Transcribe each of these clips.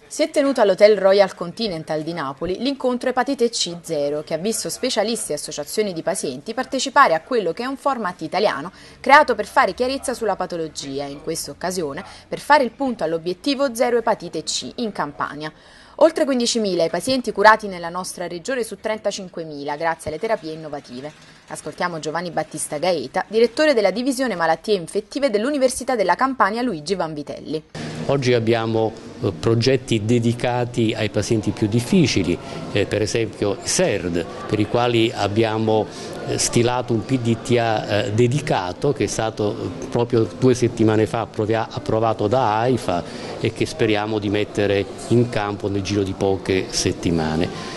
Si è tenuto all'Hotel Royal Continental di Napoli l'incontro Epatite C Zero, che ha visto specialisti e associazioni di pazienti partecipare a quello che è un format italiano creato per fare chiarezza sulla patologia e in questa occasione per fare il punto all'obiettivo Zero Epatite C in Campania. Oltre 15.000 i pazienti curati nella nostra regione su 35.000 grazie alle terapie innovative. Ascoltiamo Giovanni Battista Gaeta, direttore della divisione malattie infettive dell'Università della Campania Luigi Vanvitelli. Oggi abbiamo progetti dedicati ai pazienti più difficili, per esempio i SERD, per i quali abbiamo stilato un PDTA dedicato che è stato proprio 2 settimane fa approvato da AIFA e che speriamo di mettere in campo nel giro di poche settimane.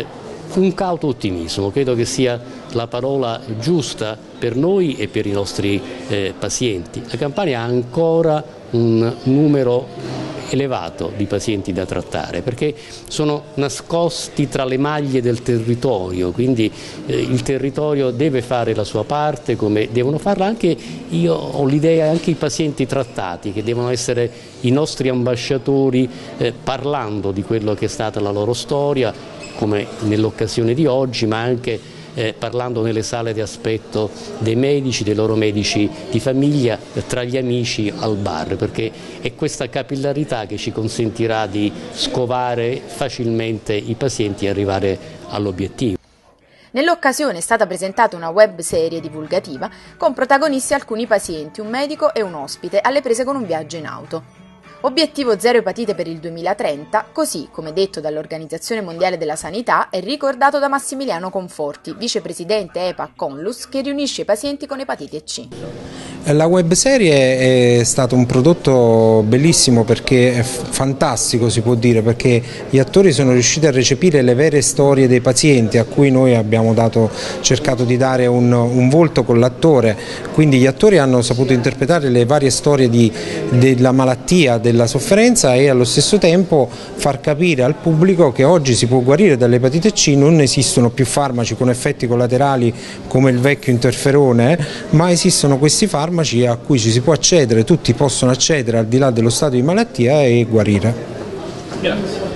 Un cauto ottimismo, credo che sia la parola giusta per noi e per i nostri pazienti. La Campania ha ancora un numero elevato di pazienti da trattare perché sono nascosti tra le maglie del territorio, quindi il territorio deve fare la sua parte come devono farla anche, io ho l'idea, anche i pazienti trattati che devono essere i nostri ambasciatori parlando di quello che è stata la loro storia, come nell'occasione di oggi, ma anche parlando nelle sale di aspetto dei medici, dei loro medici di famiglia, tra gli amici al bar, perché è questa capillarità che ci consentirà di scovare facilmente i pazienti e arrivare all'obiettivo. Nell'occasione è stata presentata una web serie divulgativa con protagonisti alcuni pazienti, un medico e un ospite alle prese con un viaggio in auto. Obiettivo Zero Epatite per il 2030, così come detto dall'Organizzazione Mondiale della Sanità e ricordato da Massimiliano Conforti, vicepresidente EPA Conlus, che riunisce i pazienti con epatite C. La webserie è stato un prodotto bellissimo perché è fantastico, si può dire, perché gli attori sono riusciti a recepire le vere storie dei pazienti a cui noi abbiamo cercato di dare un volto con l'attore, quindi gli attori hanno saputo interpretare le varie storie della malattia, della sofferenza e allo stesso tempo far capire al pubblico che oggi si può guarire dall'epatite C, non esistono più farmaci con effetti collaterali come il vecchio interferone, ma esistono questi farmaci a cui ci si può accedere, tutti possono accedere al di là dello stato di malattia e guarire. Grazie.